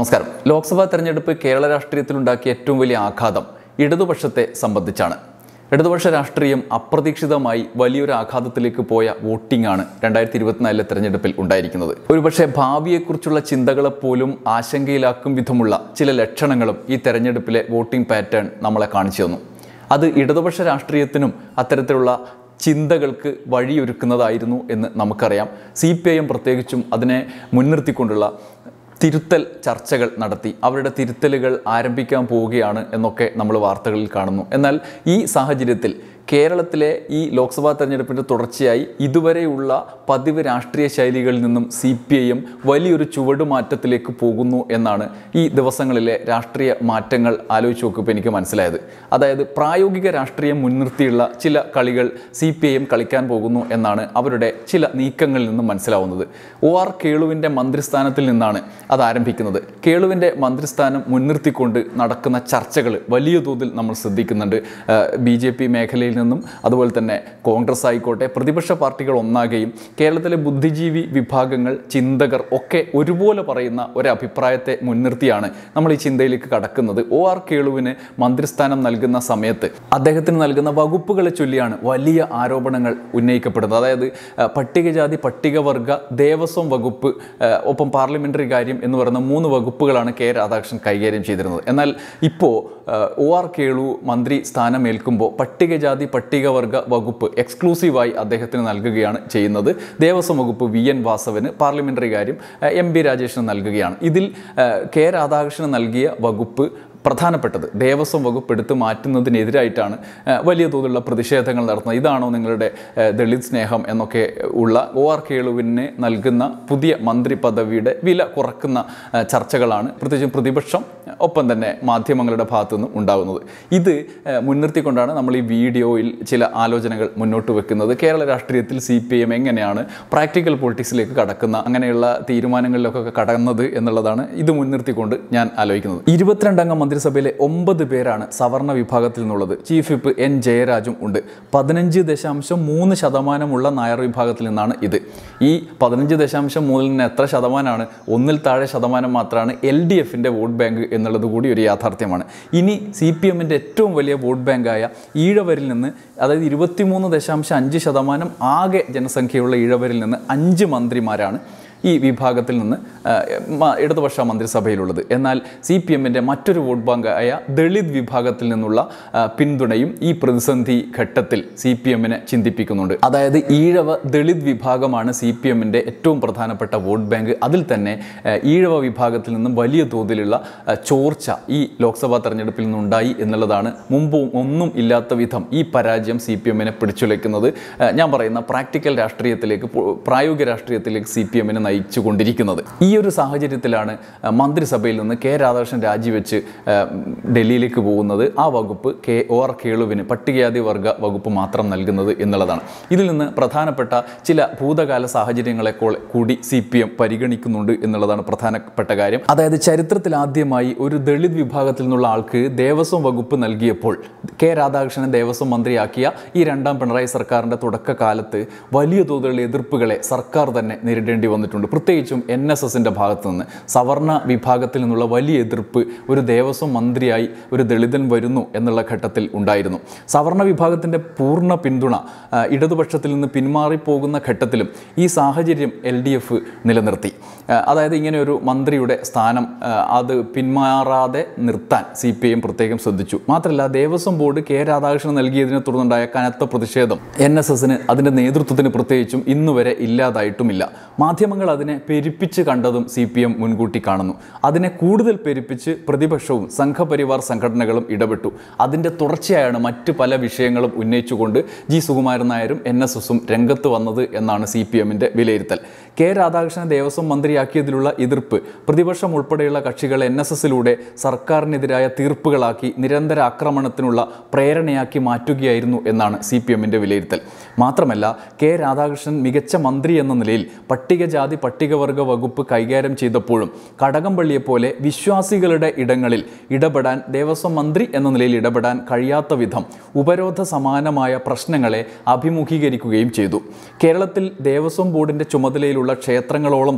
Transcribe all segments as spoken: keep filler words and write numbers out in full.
നമസ്കാരം. ലോക്സഭാ തെരഞ്ഞെടുപ്പ് കേരള രാഷ്ട്രീയത്തിലുണ്ടാക്കിയ ഏറ്റവും വലിയ ആഘാതം ഇടതുപക്ഷത്തെ സംബന്ധിച്ചാണ്. ഇടതുപക്ഷ രാഷ്ട്രീയം അപ്രതീക്ഷിതമായി വലിയൊരു ആഘാതത്തിലേക്ക് പോയ വോട്ടിംഗ് ആണ് രണ്ടായിരത്തി ഇരുപത്തിനാലിലെ തെരഞ്ഞെടുപ്പിൽ ഉണ്ടായിരിക്കുന്നത്. ഒരുപക്ഷെ ഭാവിയെക്കുറിച്ചുള്ള ചിന്തകളെപ്പോലും ആശങ്കയിലാക്കും വിധമുള്ള ചില ലക്ഷണങ്ങളും ഈ തെരഞ്ഞെടുപ്പിലെ വോട്ടിംഗ് പാറ്റേൺ നമ്മളെ കാണിച്ചു തന്നു. അത് ഇടതുപക്ഷ രാഷ്ട്രീയത്തിനും അത്തരത്തിലുള്ള ചിന്തകൾക്ക് വഴിയൊരുക്കുന്നതായിരുന്നു എന്ന് നമുക്കറിയാം. സി പി ഐ എം പ്രത്യേകിച്ചും അതിനെ മുൻനിർത്തിക്കൊണ്ടുള്ള തിരുത്തൽ ചർച്ചകൾ നടത്തി അവരുടെ തിരുത്തലുകൾ ആരംഭിക്കാൻ പോവുകയാണ് എന്നൊക്കെ നമ്മൾ വാർത്തകളിൽ കാണുന്നു. എന്നാൽ ഈ സാഹചര്യത്തിൽ കേരളത്തിലെ ഈ ലോക്സഭാ തെരഞ്ഞെടുപ്പിൻ്റെ തുടർച്ചയായി ഇതുവരെയുള്ള പതിവ് രാഷ്ട്രീയ ശൈലികളിൽ നിന്നും സി പി ഐ എം വലിയൊരു ചുവടുമാറ്റത്തിലേക്ക് പോകുന്നു എന്നാണ് ഈ ദിവസങ്ങളിലെ രാഷ്ട്രീയ മാറ്റങ്ങൾ ആലോചിച്ച് നോക്കുമ്പോൾ എനിക്ക് മനസ്സിലായത്. അതായത് പ്രായോഗിക രാഷ്ട്രീയം മുൻനിർത്തിയുള്ള ചില കളികൾ സി പി ഐ എം കളിക്കാൻ പോകുന്നു എന്നാണ് അവരുടെ ചില നീക്കങ്ങളിൽ നിന്നും മനസ്സിലാവുന്നത്. ഒ ആർ കേളുവിൻ്റെ മന്ത്രിസ്ഥാനത്തിൽ നിന്നാണ് അത് ആരംഭിക്കുന്നത്. കേളുവിൻ്റെ മന്ത്രിസ്ഥാനം മുൻനിർത്തിക്കൊണ്ട് നടക്കുന്ന ചർച്ചകൾ വലിയ തോതിൽ നമ്മൾ ശ്രദ്ധിക്കുന്നുണ്ട്. ബി ജെ പി മേഖലയിൽ നിന്നും അതുപോലെ തന്നെ കോൺഗ്രസ് ആയിക്കോട്ടെ പ്രതിപക്ഷ പാർട്ടികൾ ഒന്നാകെയും കേരളത്തിലെ ബുദ്ധിജീവി വിഭാഗങ്ങൾ ചിന്തകർ ഒക്കെ ഒരുപോലെ പറയുന്ന ഒരു അഭിപ്രായത്തെ മുൻനിർത്തിയാണ് നമ്മൾ ഈ ചിന്തയിലേക്ക് കടക്കുന്നത്. ഒ ആർ കേളുവിന് മന്ത്രിസ്ഥാനം നൽകുന്ന സമയത്ത് അദ്ദേഹത്തിന് നൽകുന്ന വകുപ്പുകളെ ചൊല്ലിയാണ് വലിയ ആരോപണങ്ങൾ ഉന്നയിക്കപ്പെടുന്നത്. അതായത് പട്ടികജാതി പട്ടികവർഗ ദേവസ്വം വകുപ്പ് ഒപ്പം പാർലമെന്ററി കാര്യം എന്ന് പറയുന്ന മൂന്ന് വകുപ്പുകളാണ് കെ രാധാകൃഷ്ണൻ കൈകാര്യം ചെയ്തിരുന്നത്. എന്നാൽ ഇപ്പോൾ ഒ ആർ കേളു മന്ത്രി സ്ഥാനമേൽക്കുമ്പോൾ പട്ടികജാതി പട്ടികവർഗ വകുപ്പ് എക്സ്ക്ലൂസീവായി അദ്ദേഹത്തിന് നൽകുകയാണ് ചെയ്യുന്നത്. ദേവസ്വം വകുപ്പ് വി എൻ വാസവന്, പാർലമെന്ററി കാര്യം എം ബി രാജേഷിന് നൽകുകയാണ്. ഇതിൽ കെ രാധാകൃഷ്ണൻ നൽകിയ വകുപ്പ് പ്രധാനപ്പെട്ടത് ദേവസ്വം വകുപ്പ് എടുത്ത് മാറ്റുന്നതിനെതിരായിട്ടാണ് വലിയ തോതിലുള്ള പ്രതിഷേധങ്ങൾ നടത്തുന്നത്. ഇതാണോ നിങ്ങളുടെ ദളിത് സ്നേഹം എന്നൊക്കെ ഉള്ള ഒ ആർ കേളുവിന് നൽകുന്ന പുതിയ മന്ത്രി പദവിയുടെ വില കുറക്കുന്ന ചർച്ചകളാണ് പ്രത്യേകിച്ചും പ്രതിപക്ഷം ഒപ്പം തന്നെ മാധ്യമങ്ങളുടെ ഭാഗത്തു നിന്നും ഉണ്ടാകുന്നത്. ഇത് മുൻനിർത്തിക്കൊണ്ടാണ് നമ്മൾ ഈ വീഡിയോയിൽ ചില ആലോചനകൾ മുന്നോട്ട് വെക്കുന്നത്. കേരള രാഷ്ട്രീയത്തിൽ സി പി എം എങ്ങനെയാണ് പ്രാക്ടിക്കൽ പൊളിറ്റിക്സിലേക്ക് കടക്കുന്ന അങ്ങനെയുള്ള തീരുമാനങ്ങളിലൊക്കെ കടന്നത് എന്നുള്ളതാണ് ഇത് മുൻനിർത്തിക്കൊണ്ട് ഞാൻ ആലോചിക്കുന്നത്. ഇരുപത്തിരണ്ടംഗ മന്ത്രിസഭയിലെ ഒമ്പത് പേരാണ് സവർണ വിഭാഗത്തിൽ നിന്നുള്ളത്. ചീഫ് വിപ്പ് എൻ ജയരാജും ഉണ്ട്. പതിനഞ്ച് ദശാംശം മൂന്ന് ശതമാനമുള്ള നായർ വിഭാഗത്തിൽ നിന്നാണ് ഇത്. ഈ പതിനഞ്ച് ദശാംശം മൂന്നിൽ നിന്ന് എത്ര ശതമാനമാണ്? ഒന്നിൽ താഴെ ശതമാനം മാത്രമാണ് എൽ ഡി എഫിൻ്റെ വോട്ട് ബാങ്ക് എന്നുള്ളത് കൂടി ഒരു യാഥാർത്ഥ്യമാണ്. ഇനി സി പി എമ്മിൻ്റെ ഏറ്റവും വലിയ വോട്ട് ബാങ്കായ ഈഴവരിൽ നിന്ന്, അതായത് ഇരുപത്തിമൂന്ന് ദശാംശം അഞ്ച് ശതമാനം ആകെ ജനസംഖ്യയുള്ള ഈഴവരിൽ നിന്ന് അഞ്ച് മന്ത്രിമാരാണ് ഈ വിഭാഗത്തിൽ നിന്ന് ഇടതുപക്ഷ മന്ത്രിസഭയിലുള്ളത്. എന്നാൽ സി പി എമ്മിൻ്റെ മറ്റൊരു വോട്ട് ബാങ്കായ ദളിത് വിഭാഗത്തിൽ നിന്നുള്ള പിന്തുണയും ഈ പ്രതിസന്ധി ഘട്ടത്തിൽ സി പി എമ്മിനെ ചിന്തിപ്പിക്കുന്നുണ്ട്. അതായത് ഈഴവ ദളിത് വിഭാഗമാണ് സി പി എമ്മിൻ്റെ ഏറ്റവും പ്രധാനപ്പെട്ട വോട്ട് ബാങ്ക്. അതിൽ തന്നെ ഈഴവ വിഭാഗത്തിൽ നിന്നും വലിയ തോതിലുള്ള ചോർച്ച ഈ ലോക്സഭാ തെരഞ്ഞെടുപ്പിൽ നിന്നുണ്ടായി എന്നുള്ളതാണ് മുമ്പും ഒന്നും ഇല്ലാത്ത വിധം ഈ പരാജയം സി പി എമ്മിനെ പിടിച്ചുലയ്ക്കുന്നത്. ഞാൻ പറയുന്ന പ്രാക്ടിക്കൽ രാഷ്ട്രീയത്തിലേക്ക്, പ്രായോഗിക രാഷ്ട്രീയത്തിലേക്ക് സി പി എമ്മിനെ നയിച്ചു കൊണ്ടിരിക്കുന്നത്. ഈ ഒരു സാഹചര്യത്തിലാണ് മന്ത്രിസഭയിൽ നിന്ന് കെ രാധാകൃഷ്ണൻ രാജിവെച്ച് ഡൽഹിയിലേക്ക് പോകുന്നത്. ആ വകുപ്പ് കെ ഒ ആർ കേളുവിന് പട്ടികജാതി വർഗ വകുപ്പ് മാത്രം നൽകുന്നത് എന്നുള്ളതാണ്. ഇതിൽ നിന്ന് പ്രധാനപ്പെട്ട ചില ഭൂതകാല സാഹചര്യങ്ങളെ കൂടി സി പി എം പരിഗണിക്കുന്നുണ്ട് എന്നുള്ളതാണ് പ്രധാനപ്പെട്ട കാര്യം. അതായത് ചരിത്രത്തിൽ ആദ്യമായി ഒരു ദളിത് വിഭാഗത്തിൽ നിന്നുള്ള ആൾക്ക് ദേവസ്വം വകുപ്പ് നൽകിയപ്പോൾ കെ രാധാകൃഷ്ണനെ ദേവസ്വം മന്ത്രിയാക്കിയ ഈ രണ്ടാം പിണറായി സർക്കാരിൻ്റെ തുടക്കകാലത്ത് വലിയ തോതിലുള്ള എതിർപ്പുകളെ സർക്കാർ തന്നെ നേരിടേണ്ടി വന്നിട്ടുണ്ട്. പ്രത്യേകിച്ചും എൻ എസ് എസിൻ്റെ ഭാഗത്തു നിന്ന് സവർണ വിഭാഗത്തിൽ നിന്നുള്ള വലിയ എതിർപ്പ് ഒരു ദേവസ്വം മന്ത്രിയായി ഒരു ദളിതൻ വരുന്നു എന്നുള്ള ഘട്ടത്തിൽ ഉണ്ടായിരുന്നു. സവർണ വിഭാഗത്തിൻ്റെ പൂർണ്ണ പിന്തുണ ഇടതുപക്ഷത്തിൽ നിന്ന് പിന്മാറിപ്പോകുന്ന ഘട്ടത്തിലും ഈ സാഹചര്യം എൽ ഡി എഫ് നിലനിർത്തി. അതായത് ഇങ്ങനെ ഒരു മന്ത്രിയുടെ സ്ഥാനം അത് പിന്മാറാതെ നിർത്താൻ സി പി ഐ എം പ്രത്യേകം ശ്രദ്ധിച്ചു. മാത്രമല്ല ദേവസ്വം ബോർഡ് കെ രാധാകൃഷ്ണൻ നൽകിയതിനെ തുടർന്നുണ്ടായ കനത്ത പ്രതിഷേധം എൻ എസ് എസിന് അതിൻ്റെ നേതൃത്വത്തിന് പ്രത്യേകിച്ചും ഇന്നുവരെ ഇല്ലാതായിട്ടുമില്ല. മാധ്യമങ്ങൾ അതിനെ പെരുപ്പിച്ച് കണ്ടതും സി പി എം മുൻകൂട്ടി കാണുന്നു. അതിനെ കൂടുതൽ പെരുപ്പിച്ച് പ്രതിപക്ഷവും സംഘപരിവാർ സംഘടനകളും ഇടപെട്ടു. അതിൻ്റെ തുടർച്ചയായാണ് മറ്റ് പല വിഷയങ്ങളും ഉന്നയിച്ചുകൊണ്ട് ജി സുകുമാരൻ നായരും എൻ എസ് എസും രംഗത്ത് വന്നത് എന്നാണ് സി പി എമ്മിൻ്റെ വിലയിരുത്തൽ. കെ രാധാകൃഷ്ണനെ ദേവസ്വം മന്ത്രിയാക്കിയതിലുള്ള എതിർപ്പ് പ്രതിപക്ഷം ഉൾപ്പെടെയുള്ള കക്ഷികൾ എൻ എസ് എസിലൂടെ സർക്കാരിനെതിരായ തീർപ്പുകളാക്കി നിരന്തര ആക്രമണത്തിനുള്ള പ്രേരണയാക്കി മാറ്റുകയായിരുന്നു എന്നാണ് സി പി എമ്മിൻ്റെ വിലയിരുത്തൽ. മാത്രമല്ല കെ രാധാകൃഷ്ണൻ മികച്ച മന്ത്രി എന്ന നിലയിൽ പട്ടികജാതി പട്ടികവർഗ വകുപ്പ് കൈകാര്യം ചെയ്തപ്പോഴും കടകംപള്ളിയെപ്പോലെ വിശ്വാസികളുടെ ഇടങ്ങളിൽ ഇടപെടാൻ ദേവസ്വം മന്ത്രി എന്ന നിലയിൽ ഇടപെടാൻ കഴിയാത്ത വിധം ഉപരോധ സമാനമായ പ്രശ്നങ്ങളെ അഭിമുഖീകരിക്കുകയും ചെയ്തു. കേരളത്തിൽ ദേവസ്വം ബോർഡിൻ്റെ ചുമതലയിലുള്ള ക്ഷേത്രങ്ങളോളം തന്നെ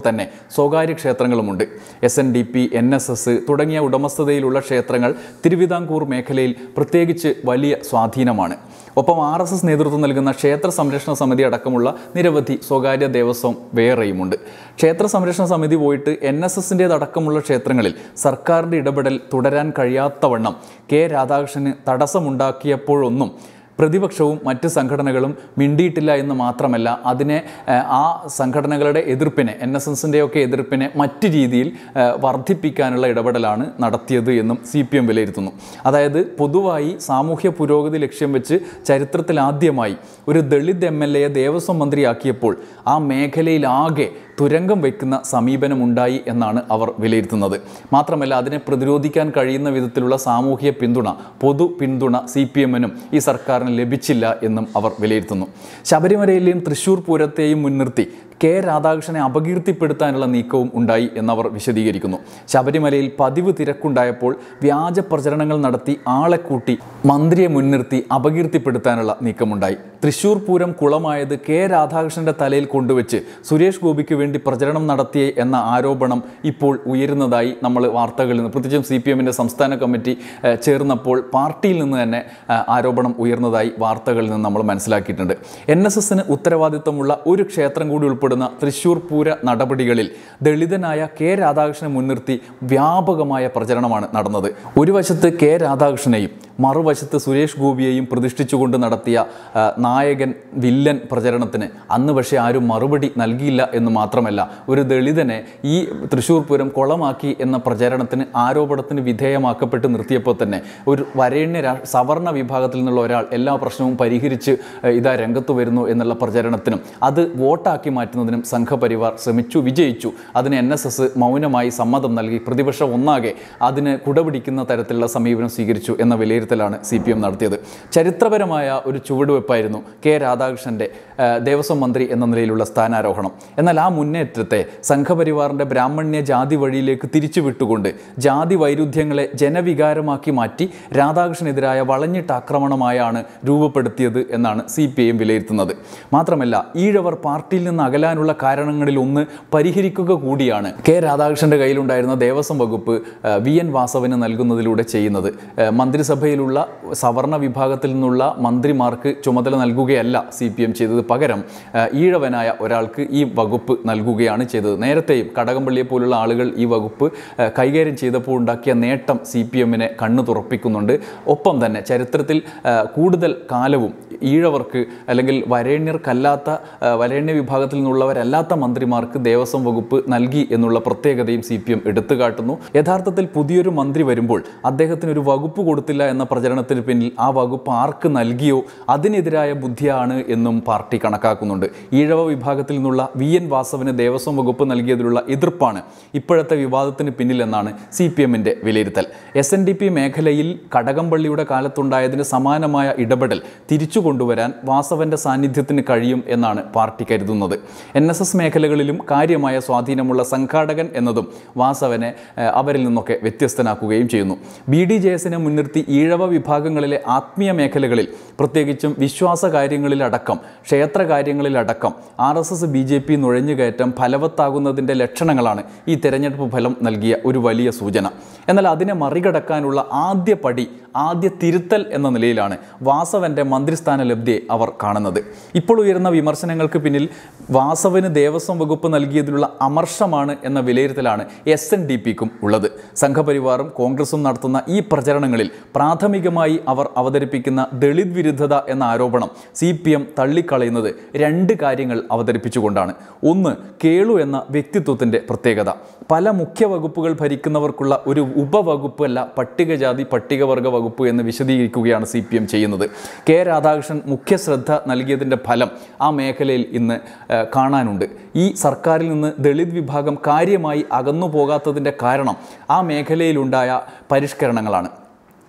സ്വകാര്യ ക്ഷേത്രങ്ങളുമുണ്ട്. S N D P, N S S തുടങ്ങിയ ഉടമസ്ഥതയിലുള്ള ക്ഷേത്രങ്ങൾ തിരുവിതാംകൂർ മേഖലയിൽ പ്രത്യേകിച്ച് വലിയ സ്വാധീനമാണ്. ഒപ്പം ആർ എസ് എസ് നേതൃത്വം നൽകുന്ന ക്ഷേത്ര സംരക്ഷണ സമിതി അടക്കമുള്ള നിരവധി സ്വകാര്യ ദേവസ്വം വേറെയുമുണ്ട്. ക്ഷേത്ര സംരക്ഷണ സമിതി പോയിട്ട് എൻ എസ് എസിൻ്റേതടക്കമുള്ള ക്ഷേത്രങ്ങളിൽ സർക്കാരിൻ്റെ ഇടപെടൽ തുടരാൻ കഴിയാത്തവണ്ണം കെ രാധാകൃഷ്ണന് തടസ്സമുണ്ടാക്കിയപ്പോഴൊന്നും പ്രതിപക്ഷവും മറ്റ് സംഘടനകളും മിണ്ടിയിട്ടില്ല എന്ന് മാത്രമല്ല, അതിനെ ആ സംഘടനകളുടെ എതിർപ്പിനെ, എൻ എസ് എസിൻ്റെയൊക്കെ എതിർപ്പിനെ മറ്റ് രീതിയിൽ വർദ്ധിപ്പിക്കാനുള്ള ഇടപെടലാണ് നടത്തിയത് എന്നും സി പി എം വിലയിരുത്തുന്നു. അതായത് പൊതുവായി സാമൂഹ്യ പുരോഗതി ലക്ഷ്യം വെച്ച് ചരിത്രത്തിലാദ്യമായി ഒരു ദളിത് എം എൽ എയെ ദേവസ്വം മന്ത്രിയാക്കിയപ്പോൾ ആ മേഖലയിലാകെ തുരങ്കം വയ്ക്കുന്ന സമീപനമുണ്ടായി എന്നാണ് അവർ വിലയിരുത്തുന്നത്. മാത്രമല്ല, അതിനെ പ്രതിരോധിക്കാൻ കഴിയുന്ന വിധത്തിലുള്ള സാമൂഹ്യ പിന്തുണ, പൊതു പിന്തുണ സി പി എമ്മിനും ഈ സർക്കാരിന് ലഭിച്ചില്ല എന്നും അവർ വിലയിരുത്തുന്നു. ശബരിമലയിലെയും തൃശ്ശൂർ പൂരത്തെയും മുൻനിർത്തി കെ രാധാകൃഷ്ണനെ അപകീർത്തിപ്പെടുത്താനുള്ള നീക്കവും ഉണ്ടായി എന്നവർ വിശദീകരിക്കുന്നു. ശബരിമലയിൽ പതിവ് തിരക്കുണ്ടായപ്പോൾ വ്യാജ പ്രചരണങ്ങൾ നടത്തി ആളെ കൂട്ടി മന്ത്രിയെ മുൻനിർത്തി അപകീർത്തിപ്പെടുത്താനുള്ള നീക്കമുണ്ടായി. തൃശ്ശൂർ പൂരം കുളമായത് കെ രാധാകൃഷ്ണന്റെ തലയിൽ കൊണ്ടുവച്ച് സുരേഷ് ഗോപിക്ക് വേണ്ടി പ്രചരണം നടത്തിയ എന്ന ആരോപണം ഇപ്പോൾ ഉയരുന്നതായി നമ്മൾ വാർത്തകളിൽ നിന്ന്, പ്രത്യേകിച്ചും സി പി എമ്മിൻ്റെ സംസ്ഥാന കമ്മിറ്റി ചേർന്നപ്പോൾ പാർട്ടിയിൽ നിന്ന് തന്നെ ആരോപണം ഉയർന്നതായി വാർത്തകളിൽ നിന്ന് നമ്മൾ മനസ്സിലാക്കിയിട്ടുണ്ട്. എൻ എസ് എസിന് ഉത്തരവാദിത്തമുള്ള ഒരു ക്ഷേത്രം കൂടി ഉൾപ്പെടുന്ന തൃശ്ശൂർ പൂര നടപടികളിൽ ദളിതനായ കെ രാധാകൃഷ്ണനെ മുൻനിർത്തി വ്യാപകമായ പ്രചരണമാണ് നടന്നത്. ഒരു വശത്ത് കെ രാധാകൃഷ്ണനെയും മറുവശത്ത് സുരേഷ് ഗോപിയെയും പ്രതിഷ്ഠിച്ചുകൊണ്ട് നടത്തിയ നായകൻ വില്ലൻ പ്രചരണത്തിന് അന്ന് പക്ഷേ ആരും മറുപടി നൽകിയില്ല എന്ന് മാത്രമല്ല, ഒരു ദളിതനെ ഈ തൃശ്ശൂർ പൂരം കൊളമാക്കി എന്ന പ്രചരണത്തിന് ആരോപണത്തിന് വിധേയമാക്കപ്പെട്ട് നിർത്തിയപ്പോൾ തന്നെ ഒരു വരേണ്യ സവർണ വിഭാഗത്തിൽ നിന്നുള്ള ഒരാൾ എല്ലാ പ്രശ്നവും പരിഹരിച്ച് ഇതാ രംഗത്ത് വരുന്നു എന്നുള്ള പ്രചരണത്തിനും അത് വോട്ടാക്കി മാറ്റുന്നതിനും സംഘപരിവാർ ശ്രമിച്ചു, വിജയിച്ചു. അതിന് എൻ എസ് എസ് മൗനമായി സമ്മതം നൽകി പ്രതിപക്ഷം ഒന്നാകെ അതിന് കുടപിടിക്കുന്ന തരത്തിലുള്ള സമീപനം സ്വീകരിച്ചു എന്ന വിലയിരുത്തൽ ാണ് സി പി എം നടത്തിയത്. ചരിത്രപരമായ ഒരു ചുവടുവെപ്പായിരുന്നു കെ രാധാകൃഷ്ണന്റെ ദേവസ്വം മന്ത്രി എന്ന നിലയിലുള്ള സ്ഥാനാരോഹണം. എന്നാൽ ആ മുന്നേറ്റത്തെ സംഘപരിവാറിന്റെ ബ്രാഹ്മണ്യ ജാതി വഴിയിലേക്ക് തിരിച്ചുവിട്ടുകൊണ്ട് ജാതി വൈരുദ്ധ്യങ്ങളെ ജനവികാരമാക്കി മാറ്റി രാധാകൃഷ്ണനെതിരായ വളഞ്ഞിട്ട ആക്രമണമായാണ് രൂപപ്പെടുത്തിയത് എന്നാണ് സി പി ഐ എം വിലയിരുത്തുന്നത്. മാത്രമല്ല, ഈഴവർ പാർട്ടിയിൽ നിന്ന് അകലാനുള്ള കാരണങ്ങളിൽ ഒന്ന് പരിഹരിക്കുക കൂടിയാണ് കെ രാധാകൃഷ്ണന്റെ കയ്യിലുണ്ടായിരുന്ന ദേവസ്വം വകുപ്പ് വി എൻ വാസവന് നൽകുന്നതിലൂടെ ചെയ്യുന്നത്. മന്ത്രിസഭയിലുള്ള സവർണ വിഭാഗത്തിൽ നിന്നുള്ള മന്ത്രിമാർക്ക് ചുമതല നൽകുകയല്ല സി പി എം ചെയ്തത്, പകരം ഈഴവനായ ഒരാൾക്ക് ഈ വകുപ്പ് നൽകുകയാണ് ചെയ്തത്. നേരത്തെയും കടകംപള്ളിയെ പോലുള്ള ആളുകൾ ഈ വകുപ്പ് കൈകാര്യം ചെയ്തപ്പോൾ ഉണ്ടാക്കിയ നേട്ടം സി പി എമ്മിനെ കണ്ണു തുറപ്പിക്കുന്നുണ്ട്. ഒപ്പം തന്നെ ചരിത്രത്തിൽ കൂടുതൽ കാലവും ഈഴവർക്ക് അല്ലെങ്കിൽ വരേണ്യർക്കല്ലാത്ത വരേണ്യ വിഭാഗത്തിൽ നിന്നുള്ളവരല്ലാത്ത മന്ത്രിമാർക്ക് ദേവസ്വം വകുപ്പ് നൽകി എന്നുള്ള പ്രത്യേകതയും സി പി എം എടുത്തു കാട്ടുന്നു. യഥാർത്ഥത്തിൽ പുതിയൊരു മന്ത്രി വരുമ്പോൾ അദ്ദേഹത്തിന് ഒരു വകുപ്പ് കൊടുത്തില്ല എന്ന പ്രചരണത്തിന് പിന്നിൽ ആ വകുപ്പ് ആർക്ക് നൽകിയോ അതിനെതിരായ ബുദ്ധിയാണ് എന്നും പാർട്ടി കണക്കാക്കുന്നുണ്ട്. ഈഴവ വിഭാഗത്തിൽ നിന്നുള്ള വി എൻ വാസവന് ദേവസ്വം വകുപ്പ് നൽകിയതിലുള്ള എതിർപ്പാണ് ഇപ്പോഴത്തെ വിവാദത്തിന് പിന്നിലെന്നാണ് സി പി എമ്മിൻ്റെ വിലയിരുത്തൽ. എസ് എൻ ഡി പി മേഖലയിൽ കടകംപള്ളിയുടെ കാലത്തുണ്ടായതിന് സമാനമായ ഇടപെടൽ തിരിച്ചു കൊണ്ടുവരാൻ വാസവന്റെ സാന്നിധ്യത്തിന് കഴിയും എന്നാണ് പാർട്ടി കരുതുന്നത്. എൻ എസ് എസ് മേഖലകളിലും കാര്യമായ സ്വാധീനമുള്ള സംഘാടകൻ എന്നതും വാസവനെ അവരിൽ നിന്നൊക്കെ വ്യത്യസ്തനാക്കുകയും ചെയ്യുന്നു. ബി ഡി ജെ എസിനെ മുൻനിർത്തി ഈഴവ വിഭാഗങ്ങളിലെ ആത്മീയ മേഖലകളിൽ, പ്രത്യേകിച്ചും വിശ്വാസ കാര്യങ്ങളിലടക്കം ക്ഷേത്ര കാര്യങ്ങളിലടക്കം R S S B J P നുഴഞ്ഞുകയറ്റം ഫലവത്താകുന്നതിൻ്റെ ലക്ഷണങ്ങളാണ് ഈ തെരഞ്ഞെടുപ്പ് ഫലം നൽകിയ ഒരു വലിയ സൂചന. എന്നാൽ അതിനെ മറികടക്കാനുള്ള ആദ്യ പടി, ആദ്യ തിരുത്തൽ എന്ന നിലയിലാണ് വാസവന്റെ മന്ത്രിസ്ഥാന ലബ്ധിയെ അവർ കാണുന്നത്. ഇപ്പോൾ ഉയർന്ന വിമർശനങ്ങൾക്ക് പിന്നിൽ വാസവന് ദേവസ്വം വകുപ്പ് നൽകിയതിലുള്ള അമർഷമാണ് എന്ന വിലയിരുത്തലാണ് എസ് എൻ ഡി പിക്കും ഉള്ളത്. സംഘപരിവാറും കോൺഗ്രസും നടത്തുന്ന ഈ പ്രചരണങ്ങളിൽ പ്രാഥമികമായി അവർ അവതരിപ്പിക്കുന്ന ദളിത് വിരുദ്ധത എന്ന ആരോപണം സി പി എം തള്ളിക്കളയുന്നത് രണ്ട് കാര്യങ്ങൾ അവതരിപ്പിച്ചുകൊണ്ടാണ്. ഒന്ന്, കേളു എന്ന വ്യക്തിത്വത്തിൻ്റെ പ്രത്യേകത. പല മുഖ്യ വകുപ്പുകൾ ഭരിക്കുന്നവർക്കുള്ള ഒരു ഉപവകുപ്പ് അല്ല പട്ടികജാതി പട്ടികവർഗ വകുപ്പ് എന്ന് വിശദീകരിക്കുകയാണ് സി പി എം ചെയ്യുന്നത്. കെ രാധാകൃഷ്ണൻ മുഖ്യ ശ്രദ്ധ നൽകിയതിൻ്റെ ഫലം ആ മേഖലയിൽ ഇന്ന് കാണാനുണ്ട്. ഈ സർക്കാരിൽ നിന്ന് ദളിത് വിഭാഗം കാര്യമായി അകന്നു പോകാത്തതിൻ്റെ കാരണം ആ മേഖലയിലുണ്ടായ പരിഷ്കരണങ്ങളാണ്.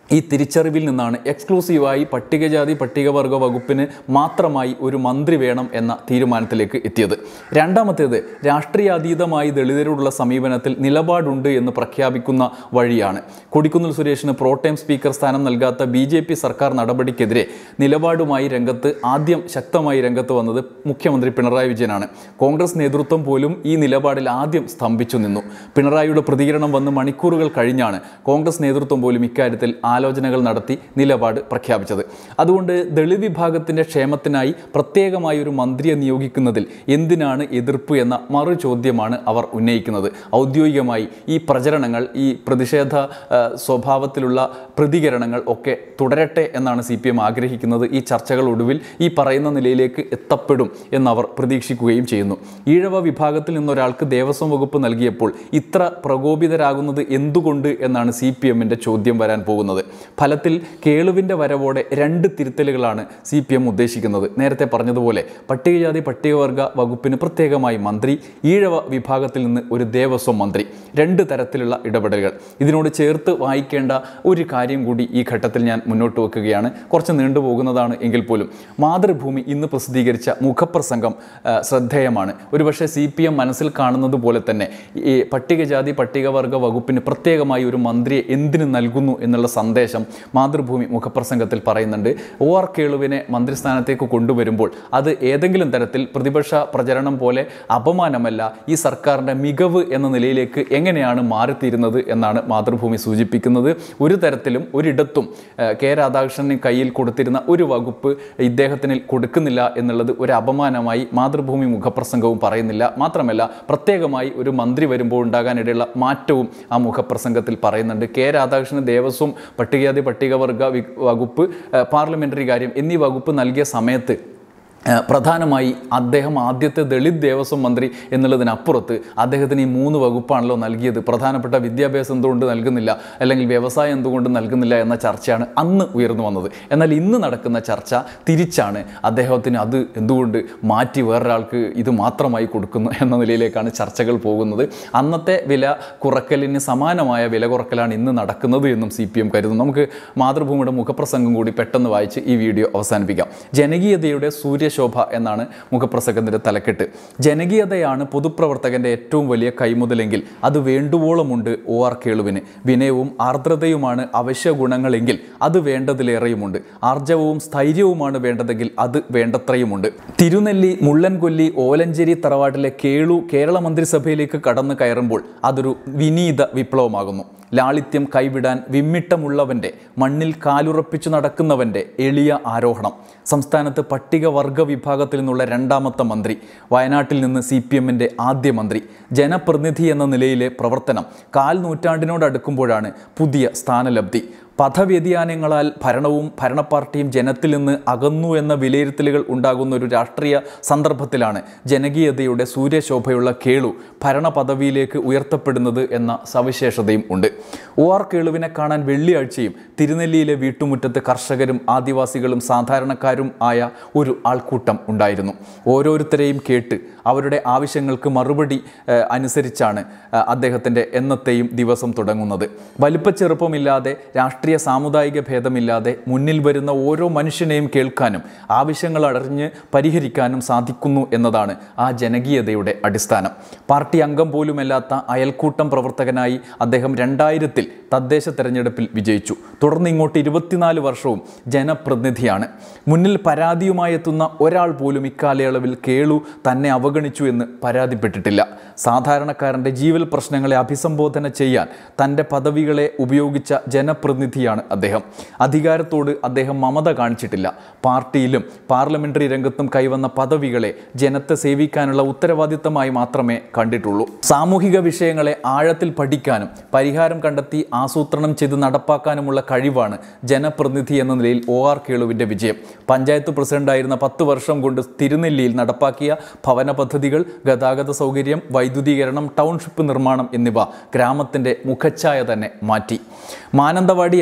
ഈ തിരിച്ചറിവിൽ നിന്നാണ് എക്സ്ക്ലൂസീവായി പട്ടികജാതി പട്ടികവർഗ വകുപ്പിന് മാത്രമായി ഒരു മന്ത്രി വേണം എന്ന തീരുമാനത്തിലേക്ക് എത്തിയത്. രണ്ടാമത്തേത് രാഷ്ട്രീയാതീതമായി ദളിതരോടുള്ള സമീപനത്തിൽ നിലപാടുണ്ട് എന്ന് പ്രഖ്യാപിക്കുന്ന വഴിയാണ്. കൊടിക്കുന്നിൽ സുരേഷിന് പ്രോടൈം സ്പീക്കർ സ്ഥാനം നൽകാത്ത ബി ജെ പി സർക്കാർ നടപടിക്കെതിരെ നിലപാടുമായി രംഗത്ത് ആദ്യം ശക്തമായി രംഗത്ത് വന്നത് മുഖ്യമന്ത്രി പിണറായി വിജയനാണ്. കോൺഗ്രസ് നേതൃത്വം പോലും ഈ നിലപാടിൽ ആദ്യം സ്തംഭിച്ചു നിന്നു. പിണറായിയുടെ പ്രതികരണം വന്ന് മണിക്കൂറുകൾ കഴിഞ്ഞാണ് കോൺഗ്രസ് നേതൃത്വം പോലും ഇക്കാര്യത്തിൽ ആലോചനകൾ നടത്തി നിലപാട് പ്രഖ്യാപിച്ചത്. അതുകൊണ്ട് ദളിത് വിഭാഗത്തിൻ്റെ ക്ഷേമത്തിനായി പ്രത്യേകമായി ഒരു മന്ത്രിയെ നിയോഗിക്കുന്നതിൽ എന്തിനാണ് എതിർപ്പ് എന്ന മറു ചോദ്യമാണ് അവർ ഉന്നയിക്കുന്നത്. ഔദ്യോഗികമായി ഈ പ്രചരണങ്ങൾ, ഈ പ്രതിഷേധ സ്വഭാവത്തിലുള്ള പ്രതികരണങ്ങൾ ഒക്കെ തുടരട്ടെ എന്നാണ് സി പി എം ആഗ്രഹിക്കുന്നത്. ഈ ചർച്ചകൾ ഒടുവിൽ ഈ പറയുന്ന നിലയിലേക്ക് എത്തപ്പെടും എന്നവർ പ്രതീക്ഷിക്കുകയും ചെയ്യുന്നു. ഈഴവ വിഭാഗത്തിൽ നിന്നൊരാൾക്ക് ദേവസ്വം വകുപ്പ് നൽകിയപ്പോൾ ഇത്ര പ്രകോപിതരാകുന്നത് എന്തുകൊണ്ട് എന്നാണ് സി പി എമ്മിൻ്റെ ചോദ്യം വരാൻ പോകുന്നത്. ഫലത്തിൽ കേളുവിൻ്റെ വരവോടെ രണ്ട് തിരുത്തലുകളാണ് സി പി എം ഉദ്ദേശിക്കുന്നത്. നേരത്തെ പറഞ്ഞതുപോലെ പട്ടികജാതി പട്ടികവർഗ വകുപ്പിന് പ്രത്യേകമായി മന്ത്രി, ഈഴവ വിഭാഗത്തിൽ നിന്ന് ഒരു ദേവസ്വം മന്ത്രി, രണ്ട് തരത്തിലുള്ള ഇടപെടലുകൾ. ഇതിനോട് ചേർത്ത് വായിക്കേണ്ട ഒരു കാര്യം കൂടി ഈ ഘട്ടത്തിൽ ഞാൻ മുന്നോട്ട് വെക്കുകയാണ്. കുറച്ച് നീണ്ടുപോകുന്നതാണ് എങ്കിൽ പോലും മാതൃഭൂമി ഇന്ന് പ്രസിദ്ധീകരിച്ച മുഖപ്രസംഗം ശ്രദ്ധേയമാണ്. ഒരുപക്ഷെ സി പി എം മനസ്സിൽ കാണുന്നത് പോലെ തന്നെ ഈ പട്ടികജാതി പട്ടികവർഗ വകുപ്പിന് പ്രത്യേകമായി ഒരു മന്ത്രിയെ എന്തിനു നൽകുന്നു എന്നുള്ള സന്ദേശം മാതൃഭൂമി മുഖപ്രസംഗത്തിൽ പറയുന്നുണ്ട്. ഒ ആർ കേളുവിനെ മന്ത്രിസ്ഥാനത്തേക്ക് കൊണ്ടുവരുമ്പോൾ അത് ഏതെങ്കിലും തരത്തിൽ പ്രതിപക്ഷ പ്രചരണം പോലെ അപമാനമല്ല, ഈ സർക്കാരിൻ്റെ മികവ് എന്ന നിലയിലേക്ക് എങ്ങനെയാണ് മാറിത്തീരുന്നത് എന്നാണ് മാതൃഭൂമി സൂചിപ്പിക്കുന്നത്. ഒരു തരത്തിലും ഒരിടത്തും കെ രാധാകൃഷ്ണന് കയ്യിൽ കൊടുത്തിരുന്ന ഒരു വകുപ്പ് ഇദ്ദേഹത്തിന് കൊടുക്കുന്നില്ല എന്നുള്ളത് ഒരു അപമാനമായി മാതൃഭൂമി മുഖപ്രസംഗവും പറയുന്നില്ല. മാത്രമല്ല പ്രത്യേകമായി ഒരു മന്ത്രി വരുമ്പോൾ ഉണ്ടാകാനിടയുള്ള മാറ്റവും ആ മുഖപ്രസംഗത്തിൽ പറയുന്നുണ്ട്. കെ രാധാകൃഷ്ണന് ദേവസ്വം, പട്ടികജാതി പട്ടികവർഗ വകുപ്പ്, പാർലമെൻ്ററി കാര്യം എന്നീ വകുപ്പ് നൽകിയ സമയത്ത് പ്രധാനമായി അദ്ദേഹം ആദ്യത്തെ ദളിത് ദേവസ്വം മന്ത്രി എന്നുള്ളതിനപ്പുറത്ത് അദ്ദേഹത്തിന് ഈ മൂന്ന് വകുപ്പാണല്ലോ നൽകിയത്. പ്രധാനപ്പെട്ട വിദ്യാഭ്യാസം എന്തുകൊണ്ട് നൽകുന്നില്ല, അല്ലെങ്കിൽ വ്യവസായം എന്തുകൊണ്ട് നൽകുന്നില്ല എന്ന ചർച്ചയാണ് അന്ന് ഉയർന്നു വന്നത്. എന്നാൽ ഇന്ന് നടക്കുന്ന ചർച്ച തിരിച്ചാണ്. അദ്ദേഹത്തിന് അത് എന്തുകൊണ്ട് മാറ്റി വേറൊരാൾക്ക് ഇത് മാത്രമായി കൊടുക്കുന്നു എന്ന നിലയിലേക്കാണ് ചർച്ചകൾ പോകുന്നത്. അന്നത്തെ വില കുറക്കലിന് സമാനമായ വില കുറക്കലാണ് ഇന്ന് നടക്കുന്നത് എന്നും സി പി എം കരുതുന്നു. നമുക്ക് മാതൃഭൂമിയുടെ മുഖപ്രസംഗം കൂടി പെട്ടെന്ന് വായിച്ച് ഈ വീഡിയോ അവസാനിപ്പിക്കാം. ജനകീയതയുടെ സൂര്യ ശോഭ എന്നാണ് മുഖപ്രസംഗത്തിൻ്റെ തലക്കെട്ട്. ജനകീയതയാണ് പൊതുപ്രവർത്തകൻ്റെ ഏറ്റവും വലിയ കൈമുതലെങ്കിൽ അത് വേണ്ടുവോളമുണ്ട് ഒ ആർ കേളുവിന്. വിനയവും ആർദ്രതയുമാണ് അവശ്യ ഗുണങ്ങളെങ്കിൽ അത് വേണ്ടതിലേറെയുമുണ്ട്. ആർജവവും സ്ഥൈര്യവുമാണ് വേണ്ടതെങ്കിൽ അത് വേണ്ടത്രയുമുണ്ട്. തിരുനെല്ലി, മുള്ളൻകൊല്ലി, ഓലഞ്ചേരി തറവാട്ടിലെ കേളു കേരള മന്ത്രിസഭയിലേക്ക് കടന്നു കയറുമ്പോൾ അതൊരു വിനീത വിപ്ലവമാകുന്നു. ലാളിത്യം കൈവിടാൻ വിമ്മിട്ടമുള്ളവൻ്റെ, മണ്ണിൽ കാലുറപ്പിച്ചു നടക്കുന്നവൻ്റെ എളിയ ആരോഹണം. സംസ്ഥാനത്ത് പട്ടികവർഗ വിഭാഗത്തിൽ നിന്നുള്ള രണ്ടാമത്തെ മന്ത്രി, വയനാട്ടിൽ നിന്ന് സി പി എമ്മിൻ്റെ ആദ്യ മന്ത്രി, ജനപ്രതിനിധി എന്ന നിലയിലെ പ്രവർത്തനം കാൽ നൂറ്റാണ്ടിനോടടുക്കുമ്പോഴാണ് പുതിയ സ്ഥാനലബ്ധി. പഥവ്യതിയാനങ്ങളാൽ ഭരണവും ഭരണപാർട്ടിയും ജനത്തിൽ നിന്ന് അകന്നു എന്ന വിലയിരുത്തലുകൾ ഉണ്ടാകുന്ന ഒരു രാഷ്ട്രീയ സന്ദർഭത്തിലാണ് ജനകീയതയുടെ സൂര്യശോഭയുള്ള കേളു ഭരണ പദവിയിലേക്ക് ഉയർത്തപ്പെടുന്നത് എന്ന സവിശേഷതയും ഉണ്ട്. ഒ ആർ കേളുവിനെ കാണാൻ വെള്ളിയാഴ്ചയും തിരുനെല്ലിയിലെ വീട്ടുമുറ്റത്ത് കർഷകരും ആദിവാസികളും സാധാരണക്കാരും ആയ ഒരു ആൾക്കൂട്ടം ഉണ്ടായിരുന്നു. ഓരോരുത്തരെയും കേട്ട് അവരുടെ ആവശ്യങ്ങൾക്ക് മറുപടി അനുസരിച്ചാണ് അദ്ദേഹത്തിൻ്റെ എന്നത്തെയും ദിവസം തുടങ്ങുന്നത്. വലിപ്പച്ചെറുപ്പമില്ലാതെ, രാഷ്ട്രീയ സാമുദായിക ഭേദമില്ലാതെ മുന്നിൽ വരുന്ന ഓരോ മനുഷ്യനെയും കേൾക്കാനും ആവശ്യങ്ങൾ അറിഞ്ഞ് പരിഹരിക്കാനും സാധിക്കുന്നു എന്നതാണ് ആ ജനകീയതയുടെ അടിസ്ഥാനം. പാർട്ടി അംഗം പോലുമല്ലാത്ത അയൽക്കൂട്ടം പ്രവർത്തകനായി അദ്ദേഹം രണ്ടായിരത്തിൽ തദ്ദേശ തെരഞ്ഞെടുപ്പിൽ വിജയിച്ചു. തുടർന്ന് ഇങ്ങോട്ട് ഇരുപത്തിനാല് വർഷവും ജനപ്രതിനിധിയാണ്. മുന്നിൽ പരാതിയുമായി എത്തുന്ന ഒരാൾ പോലും ഇക്കാലയളവിൽ കേളു തന്നെ അവഗണിച്ചു എന്ന് പരാതിപ്പെട്ടിട്ടില്ല. സാധാരണക്കാരൻ്റെ ജീവൽ പ്രശ്നങ്ങളെ അഭിസംബോധന ചെയ്യാൻ തൻ്റെ പദവികളെ ഉപയോഗിച്ച ജനപ്രതിനിധിയാണ് അദ്ദേഹം. അധികാരത്തോട് അദ്ദേഹം മമത കാണിച്ചിട്ടില്ല. പാർട്ടിയിലും പാർലമെൻ്ററി രംഗത്തും കൈവന്ന പദവികളെ ജനത്തെ സേവിക്കാനുള്ള ഉത്തരവാദിത്തമായി മാത്രമേ കണ്ടിട്ടുള്ളൂ. സാമൂഹിക വിഷയങ്ങളെ ആഴത്തിൽ പഠിക്കാനും പരിഹാരം കണ്ടെത്തി ആസൂത്രണം ചെയ്ത് നടപ്പാക്കാനുമുള്ള കഴിവാണ് ജനപ്രതിനിധി എന്ന നിലയിൽ ഒ ആർ കേളുവിൻ്റെ വിജയം. പഞ്ചായത്ത് പ്രസിഡന്റായിരുന്ന പത്ത് വർഷം കൊണ്ട് തിരുനെല്ലിയിൽ നടപ്പാക്കിയ ഭവന പദ്ധതികൾ, ഗതാഗത സൗകര്യം, വൈദ്യുതീകരണം, ടൗൺഷിപ്പ് നിർമ്മാണം എന്നിവ ഗ്രാമത്തിൻ്റെ മുഖച്ഛായ തന്നെ മാറ്റി. മാനന്തവാടി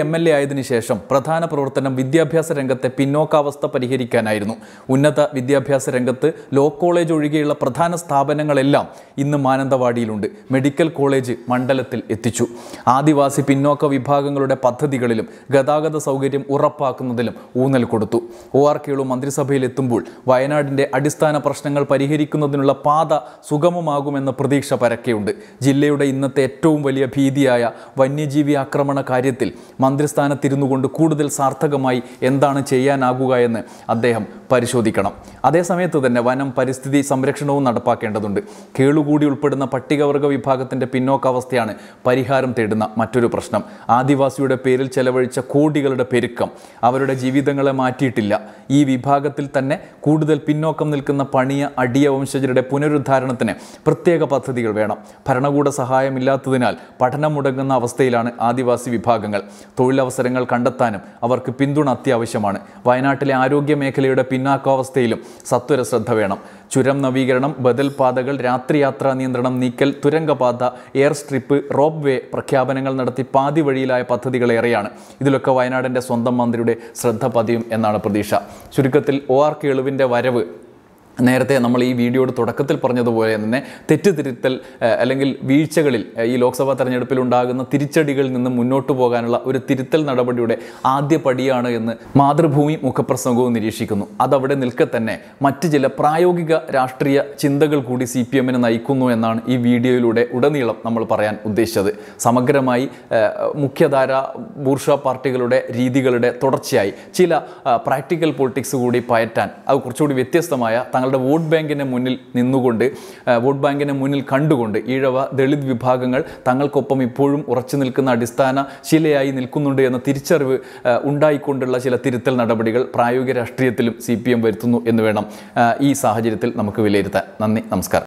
എം എൽ എ ആയതിനു ശേഷം പ്രധാന പ്രവർത്തനം വിദ്യാഭ്യാസ രംഗത്തെ പിന്നോക്കാവസ്ഥ പരിഹരിക്കാനായിരുന്നു. ഉന്നത വിദ്യാഭ്യാസ രംഗത്ത് ലോ കോളേജ് ഒഴികെയുള്ള പ്രധാന സ്ഥാപനങ്ങളെല്ലാം ഇന്ന് മാനന്തവാടിയിലുണ്ട്. മെഡിക്കൽ കോളേജ് മണ്ഡലത്തിൽ എത്തിച്ചു. ആദിവാസി പിന്നോക്ക വിഭാഗങ്ങളുടെ പദ്ധതികളിലും ഗതാഗത സൗകര്യം ഉറപ്പാക്കുന്നതിലും ഊന്നൽ കൊടുത്തു. ഒ ആർ കേളു മന്ത്രിസഭയിൽ എത്തുമ്പോൾ വയനാടിൻ്റെ അടിസ്ഥാന പ്രശ്നങ്ങൾ പരിഹരിക്കുന്നതിനുള്ള പാത സുഗമമാകുമെന്ന പ്രതീക്ഷ പരക്കെയുണ്ട്. ജില്ലയുടെ ഇന്നത്തെ ഏറ്റവും വലിയ ഭീതിയായ വന്യജീവി ആക്രമണ കാര്യത്തിൽ മന്ത്രിസ്ഥാനത്തിരുന്നു കൊണ്ട് കൂടുതൽ സാർത്ഥകമായി എന്താണ് ചെയ്യാനാകുക എന്ന് അദ്ദേഹം പരിശോധിക്കണം. അതേസമയത്ത് തന്നെ വനം പരിസ്ഥിതി സംരക്ഷണവും നടപ്പാക്കേണ്ടതുണ്ട്. കേളുകൂടി ഉൾപ്പെടുന്ന പട്ടികവർഗ വിഭാഗത്തിൻ്റെ പിന്നോക്കാവസ്ഥയാണ് പരിഹാരം തേടുന്ന മറ്റൊരു പ്രശ്നം. ആദിവാസിയുടെ പേരിൽ ചെലവഴിച്ച കോടികളുടെ പെരുക്കം അവരുടെ ജീവിതങ്ങളെ മാറ്റിയിട്ടില്ല. ഈ വിഭാഗത്തിൽ തന്നെ കൂടുതൽ പിന്നോക്കം നിൽക്കുന്ന പണിയ അടിയ വംശജരുടെ പുനരുദ്ധാരണത്തിന് പ്രത്യേക പദ്ധതികൾ വേണം. ഭരണകൂട സഹായമില്ലാത്തതിനാൽ പഠനം മുടങ്ങുന്ന അവസ്ഥയിലാണ് ആദിവാസി വിഭാഗങ്ങൾ. തൊഴിലവസരങ്ങൾ കണ്ടെത്താനും അവർക്ക് പിന്തുണ അത്യാവശ്യമാണ്. വയനാട്ടിലെ ആരോഗ്യ മേഖലയുടെ പിന്നാക്കാവസ്ഥയിലും സത്വര ശ്രദ്ധ വേണം. ചുരം നവീകരണം, ബദൽ പാതകൾ, രാത്രിയാത്രാ നിയന്ത്രണം നീക്കൽ, തുരങ്കപാത, എയർ സ്ട്രിപ്പ്, റോപ്പ് വേ പ്രഖ്യാപനങ്ങൾ നടത്തി പാതി വഴിയിലായ പദ്ധതികളേറെയാണ്. ഇതിലൊക്കെ വയനാടിൻ്റെ സ്വന്തം മന്ത്രിയുടെ ശ്രദ്ധ പതിയും എന്നാണ് പ്രതീക്ഷ. ചുരുക്കത്തിൽ ഒ ആർ കേളുവിൻ്റെ വരവ് നേരത്തെ നമ്മൾ ഈ വീഡിയോയുടെ തുടക്കത്തിൽ പറഞ്ഞതുപോലെ തന്നെ തെറ്റുതിരുത്തൽ അല്ലെങ്കിൽ വീഴ്ചകളിൽ ഈ ലോക്സഭാ തെരഞ്ഞെടുപ്പിൽ ഉണ്ടാകുന്ന തിരിച്ചടികളിൽ നിന്ന് മുന്നോട്ട് പോകാനുള്ള ഒരു തിരുത്തൽ നടപടിയുടെ ആദ്യ പടിയാണ് എന്ന് മാതൃഭൂമി മുഖപ്രസംഗവും നിരീക്ഷിക്കുന്നു. അതവിടെ നിൽക്കെ തന്നെ മറ്റ് ചില പ്രായോഗിക രാഷ്ട്രീയ ചിന്തകൾ കൂടി സി പി എമ്മിനെ നയിക്കുന്നു എന്നാണ് ഈ വീഡിയോയിലൂടെ ഉടനീളം നമ്മൾ പറയാൻ ഉദ്ദേശിച്ചത്. സമഗ്രമായി മുഖ്യധാര ബൂർഷ പാർട്ടികളുടെ രീതികളുടെ തുടർച്ചയായി ചില പ്രാക്ടിക്കൽ പൊളിറ്റിക്സ് കൂടി പയറ്റാൻ അത് കുറച്ചുകൂടി വ്യത്യസ്തമായ തങ്ങളുടെ വോട്ട് ബാങ്കിന് മുന്നിൽ നിന്നുകൊണ്ട് വോട്ട് ബാങ്കിനെ മുന്നിൽ കണ്ടുകൊണ്ട് ഈഴവ ദളിത് വിഭാഗങ്ങൾ തങ്ങൾക്കൊപ്പം ഇപ്പോഴും ഉറച്ചു നിൽക്കുന്ന അടിസ്ഥാന ശിലയായി നിൽക്കുന്നുണ്ട് എന്ന തിരിച്ചറിവ് ഉണ്ടായിക്കൊണ്ടുള്ള ചില തിരുത്തൽ നടപടികൾ പ്രായോഗിക രാഷ്ട്രീയത്തിലും സി പി എം വരുത്തുന്നു എന്ന് വേണം ഈ സാഹചര്യത്തിൽ നമുക്ക് വിലയിരുത്താൻ. നന്ദി, നമസ്കാരം.